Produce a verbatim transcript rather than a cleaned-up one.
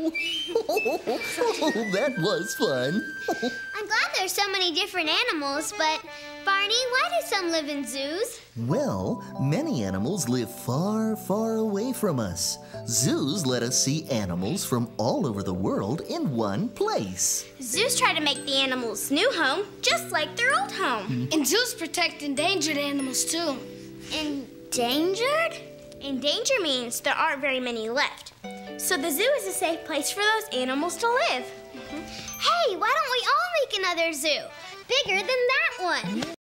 Oh, that was fun. I'm glad there's so many different animals, but Barney, why do some live in zoos? Well, many animals live far, far away from us. Zoos let us see animals from all over the world in one place. Zoos try to make the animals' new home just like their old home. And zoos protect endangered animals, too. Endangered? Endangered means there aren't very many left. So the zoo is a safe place for those animals to live. Mm-hmm. Hey, why don't we all make another zoo? Bigger than that one.